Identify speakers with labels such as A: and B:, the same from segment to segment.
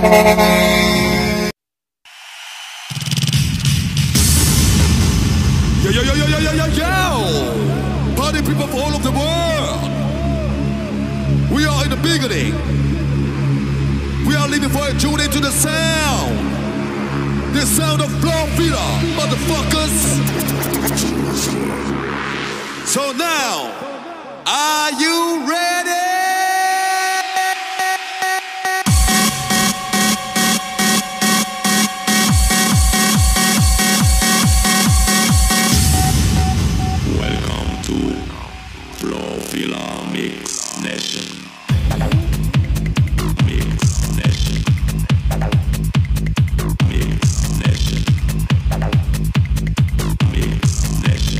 A: Yo, yo, yo, yo, yo, yo, yo, yo! Party people from all over the world! We are in the beginning. We are living for a tune into the sound. The sound of Floorfilla, motherfuckers! So now, are you ready?
B: Floorfilla Mix Nation. Mix Nation. Mix Nation. Mix Nation.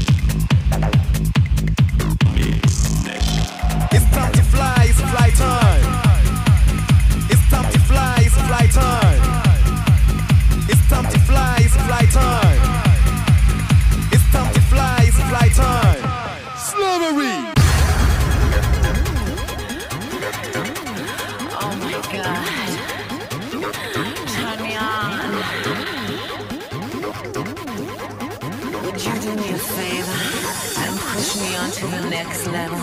B: Mix Nation.
C: It's time to fly, it's fly time. It's time to fly, it's fly time. It's time to fly, it's fly time. It's time to fly, it's fly time. Slavery!
D: Oh my God. Turn me on. Would you do me a favor and push me on to the next level?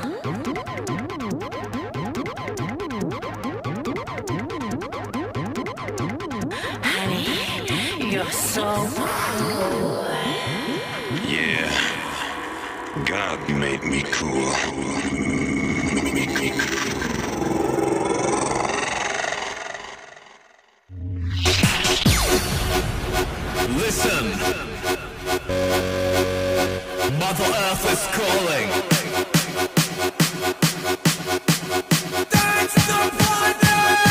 D: Honey, you're so cool.
B: Yeah. God made me cool. Make me cool.
C: Listen, Mother Earth is calling. Dance the planet!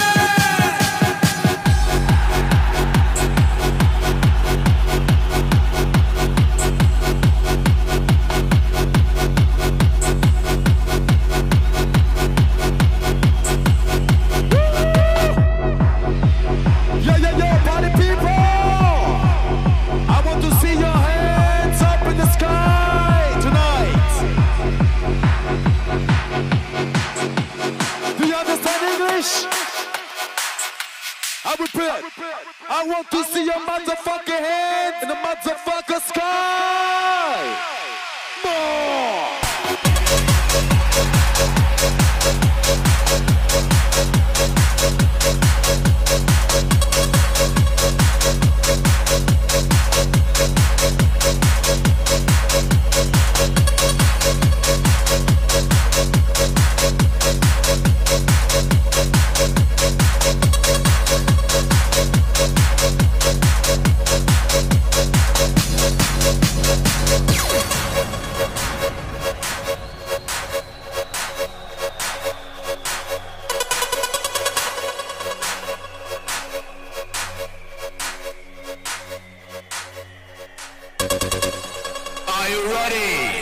C: Yeah, yeah, yeah, party people! I want to see your hands up in the sky tonight. Do you understand English? I repeat. I want to see your motherfucking hands in the motherfucking sky. More. Are you ready?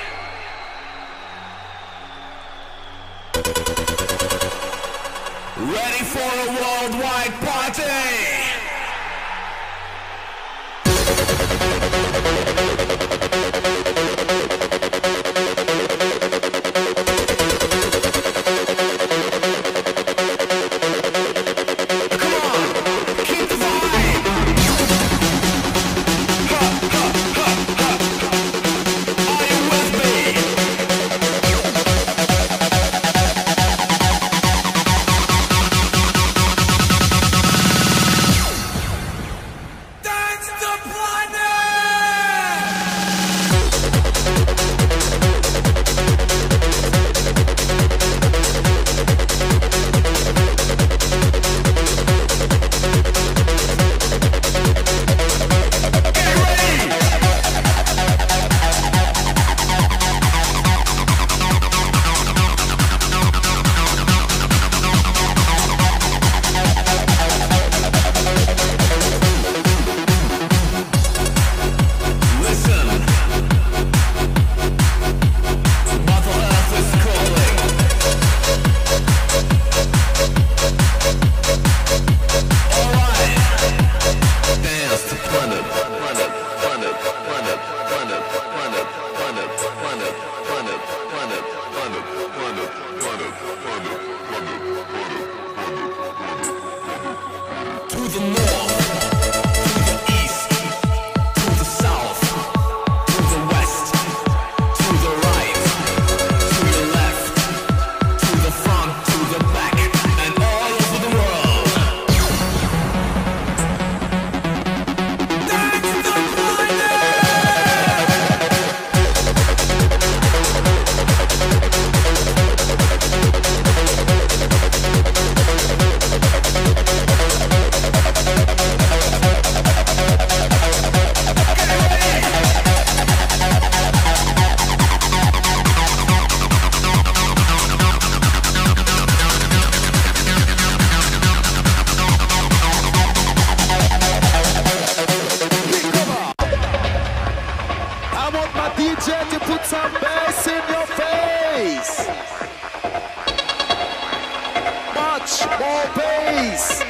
C: Ready for a worldwide party? Dance the planet! in your face. Much more bass.